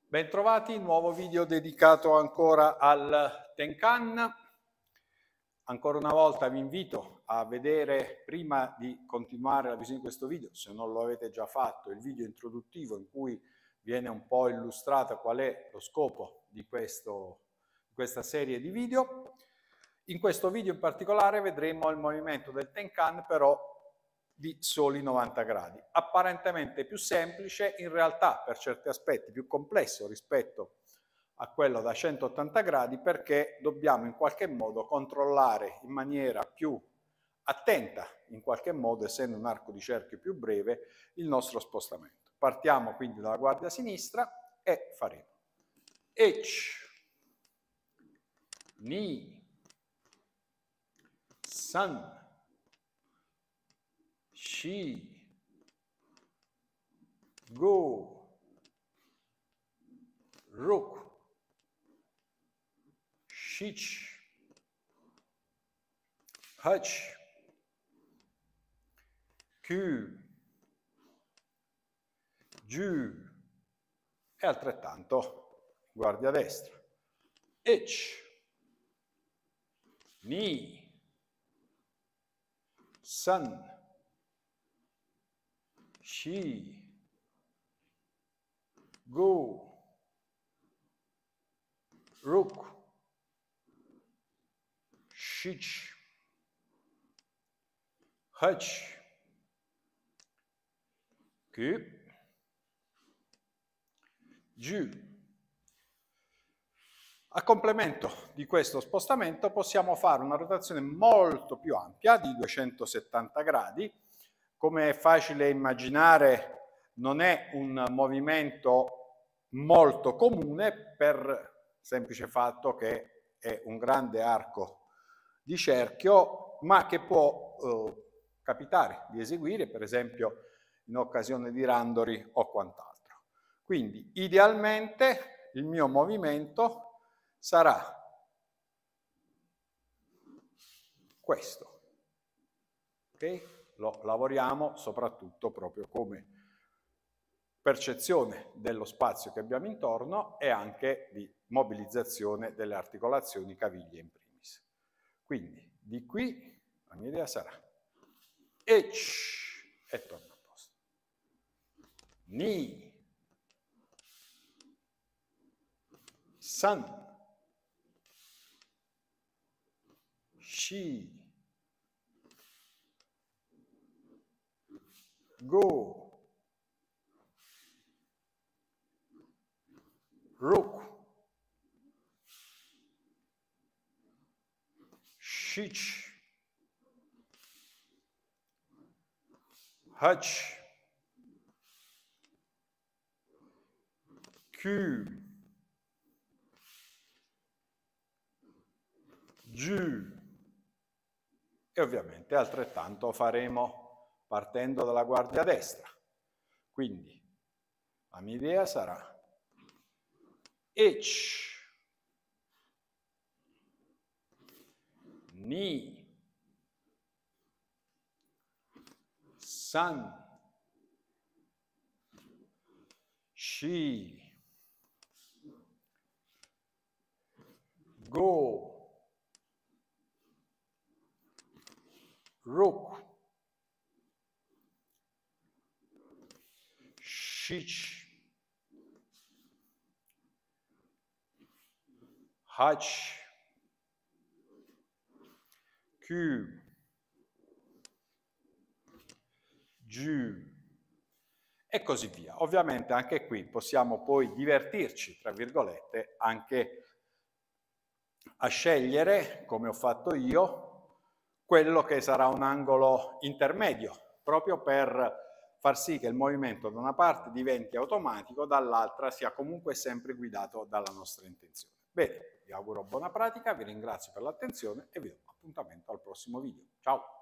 Bentrovati, nuovo video dedicato ancora al Tenkan. Ancora una volta vi invito a vedere, prima di continuare la visione di questo video, se non lo avete già fatto, il video introduttivo in cui viene un po' illustrata qual è lo scopo di questa serie di video. In questo video in particolare vedremo il movimento del Tenkan però di soli 90 gradi, apparentemente più semplice, in realtà per certi aspetti più complesso rispetto a quello da 180 gradi, perché dobbiamo in qualche modo controllare in maniera più attenta, in qualche modo, essendo un arco di cerchio più breve, il nostro spostamento. Partiamo quindi dalla guardia sinistra e faremo H, Ni, San, Shi, Go, Ruk, Shich, Hach, Q, Ju e altrettanto guardia destra. H, Ni, San, Shi, Go, Ruk, Shich, Hach, Q, Ju. A complemento di questo spostamento possiamo fare una rotazione molto più ampia di 270 gradi. Come è facile immaginare, non è un movimento molto comune per il semplice fatto che è un grande arco di cerchio, ma che può capitare di eseguire, per esempio, in occasione di randori o quant'altro. Quindi, idealmente, il mio movimento sarà questo, ok? Lo lavoriamo soprattutto proprio come percezione dello spazio che abbiamo intorno e anche di mobilizzazione delle articolazioni caviglie in primis. Quindi di qui la mia idea sarà H e torno a posto, Ni, San, Shi, Go, Ruk, Shich, Hach, Q, Ju, e ovviamente altrettanto faremo partendo dalla guardia destra. Quindi la mia idea sarà H, Ni, San, Shi, Go, Ruk, Shich, Hach, Q, Ju e così via. Ovviamente anche qui possiamo poi divertirci, tra virgolette, anche a scegliere, come ho fatto io, quello che sarà un angolo intermedio, proprio per far sì che il movimento da una parte diventi automatico, dall'altra sia comunque sempre guidato dalla nostra intenzione. Bene, vi auguro buona pratica, vi ringrazio per l'attenzione e vi do appuntamento al prossimo video. Ciao!